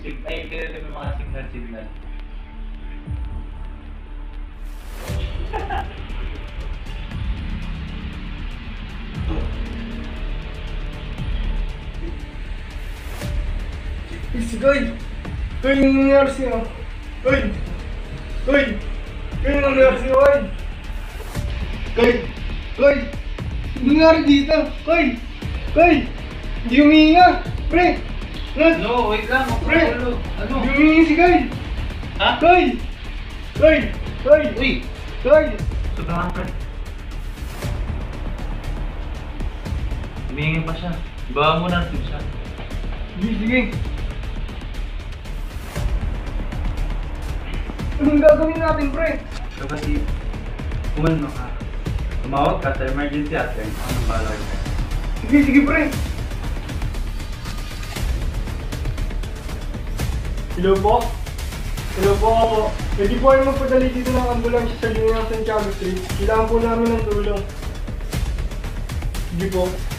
Ay, ganun yung mga signal. Goy! Goy, yung nangyari sa'yo? Goy! Goy! Goy, yung nangyari sa'yo, Goy! Goy! Goy! Ano nangyari dito? Goy! Goy! Hindi humihinga! Pre! No, wait lang. Pre! Ano? Hindi humihinga si Goy! Ha? Goy! Goy! Goy! Uy! Goy! Sobrahan ka. Humingin pa siya. Ibawa mo natin siya. Sige, sige! Anong gagawin natin, pre? So kasi, kumano ka. Tumawag ka sa emergency at ano ba lang ka? Sige, sige, pre! Hello po? Hello po ako. Pwede po kayo magpadali dito ng ambulansya sa linya ng Santiago Street. Kailangan po namin ng tulong. Sige po.